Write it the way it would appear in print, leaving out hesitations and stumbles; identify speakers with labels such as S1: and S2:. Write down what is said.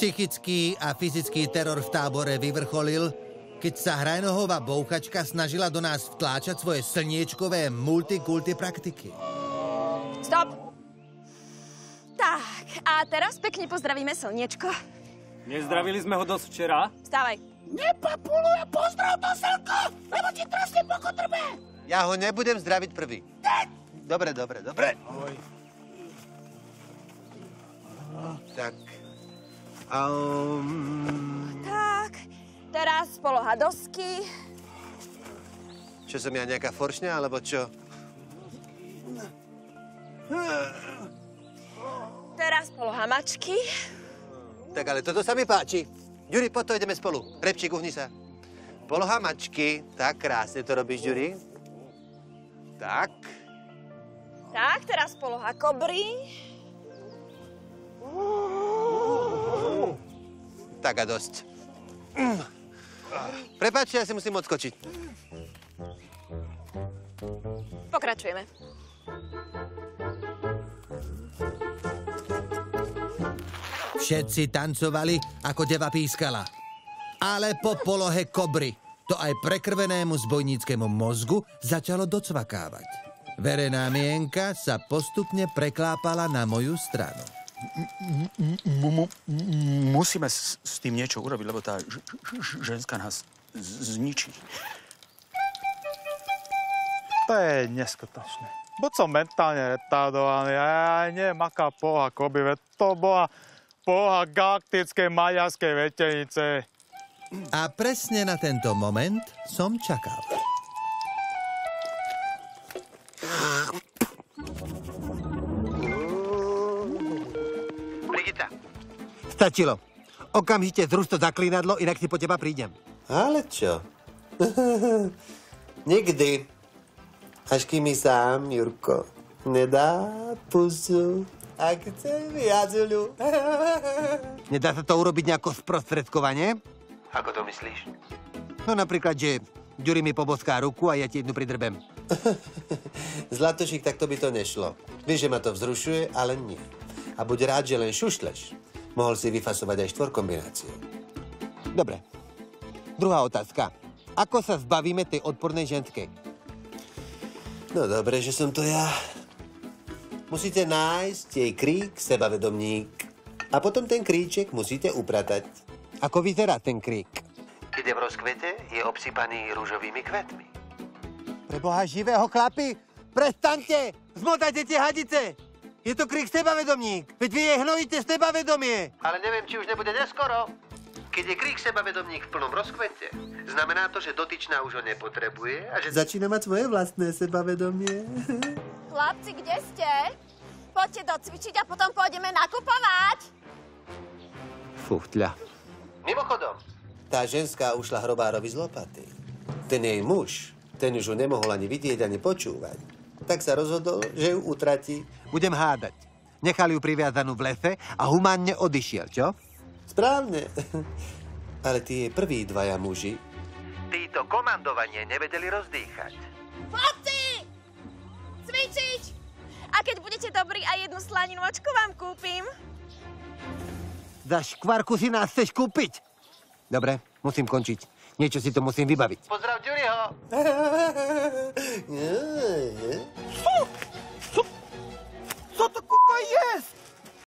S1: Psychický a fyzický teror v tábore vyvrcholil, keď sa Hrajnohová bouchačka snažila do nás vtláčať svoje slniečkové multikulty praktiky.
S2: Stop! Tak, a teraz pekne pozdravíme slniečko.
S3: Nezdravili sme ho dosť včera?
S2: Vstávaj.
S4: Nepapuluj a pozdrav to slnko, lebo ti trasne pokotrbe.
S5: Ja ho nebudem zdraviť prvý. Dobre.
S3: Ahoj.
S5: Tak.
S2: Tak, teraz poloha dosky.
S5: Čo som ja, nejaká foršňa, alebo čo?
S2: Teraz poloha mačky.
S5: Tak ale toto sa mi páči. Ďuri, poď to ideme spolu. Repčík, uhni sa. Poloha mačky. Tak, krásne to robíš, Ďuri. Tak.
S2: Tak, teraz poloha kobry.
S5: Tak a dosť. Prepáčte, ja si musím odskočiť.
S2: Pokračujeme.
S1: Všetci tancovali, ako deva pískala. Ale po polohe kobry to aj prekrvenému zbojníckému mozgu začalo docvakávať. Verejná mienka sa postupne preklápala na moju stranu.
S6: Musíme s tým niečo urobiť, lebo tá ženská nás zničí.
S7: To je neskutočné. Buď som mentálne retardovaný, ja neviem, aká poloha koby, veď to bola poloha galaktickej maďarskej vetenice.
S1: A presne na tento moment som čakal.
S5: Brigita. Stačilo. Okamžite zruš to zaklínadlo, inak si po teba prídem. Ale čo? Nikdy. Až kým mi sám, Jurko, nedá pusu, ak chce viazuľu. Nedá sa to urobiť nejako sprostredkovanie? Ako to myslíš? No napríklad, že Ďuri mi poboská ruku a ja ti jednu pridrbem. Zlatošík, takto by to nešlo. Vieš, že ma to vzrušuje, ale nie. A buď rád, že len šušleš. Mohol si vyfasovať aj štvorkombináciu. Dobre. Druhá otázka. Ako sa zbavíme tej odpornej ženskej? No dobre, že som to ja. Musíte nájsť jej krík, sebavedomník. A potom ten kríček musíte upratať. Ako vyzerá ten krík? Keď je v rozkvete, je obsypaný rúžovými kvetmi. Preboha živého, chlapi! Prestaňte! Zmotajte tie hadice! Je to krík sebavedomník! Veď vy jej hnojíte sebavedomie! Ale neviem, či už nebude neskoro. Keď je krík sebavedomník v plnom rozkvete, znamená to, že dotyčná už ho nepotrebuje a že začína mať svoje vlastné sebavedomie.
S2: Chlapci, kde ste? Poďte docvičiť a potom pôjdeme nakopávať.
S5: Fuchtľa. Mimochodom, tá ženská ušla hrobárovi z lopaty. Ten jej muž, ten už ju nemohol ani vidieť, ani počúvať. Tak sa rozhodol, že ju utratí. Budem hádať. Nechal ju priviazanú v lese a humánne odišiel, čo? Správne. Ale tí jej prví dvaja muži, títo komandovanie nevedeli rozdýchať.
S2: Chlapci! Cvičiť! A keď budete dobrí, aj jednu slaninočku vám kúpim.
S5: Za škvarku si nás chceš kúpiť? Dobre, musím končiť. Niečo si to musím vybaviť. Pozdrav Ďuriho!